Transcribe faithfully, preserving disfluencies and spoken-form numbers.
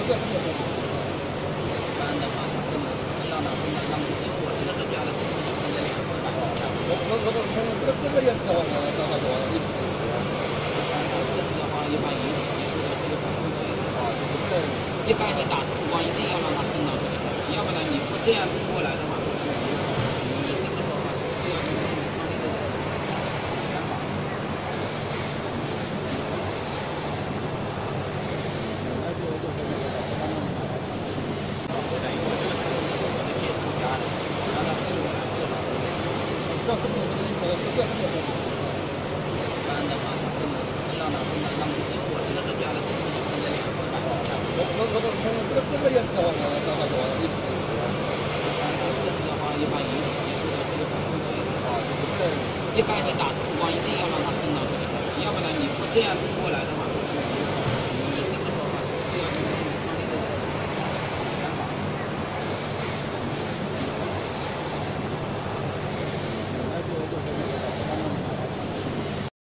般的话，它是要拿出来让，因为我这个是加了这个是分了两次吧。 我我我我这个这个颜色的话，我多少多少一一般这个的话，一般一一次的这个反复的啊，就是这样。 一般你打出光一定要让它正到这个上，要不然你不这样正过来的话，你这个时候就要放一个全法。回来以后，这个是我的系统加的，让它正过来就好。 这是不是这个一个这个是不是？ 一般的话，它是要拿出来让，因为我这个是加了这个是分了两次吧。 我我我我这个这个颜色的话，我多少多少一一这个的话，一般一一次的这个反复的啊，就是这样。一般你打出光一定要让它正到这个上，要不然你不这样正过